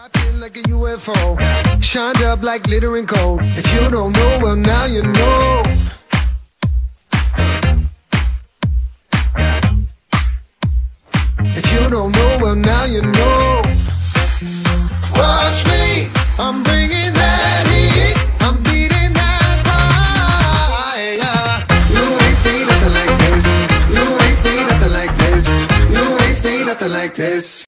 Dropped in like a UFO, shined up like glittering gold. If you don't know, well now you know. If you don't know, well now you know. Watch me, I'm bringing that heat, I'm beating that fire. You ain't seen nothing like this. You ain't seen nothing like this. You ain't seen nothing like this.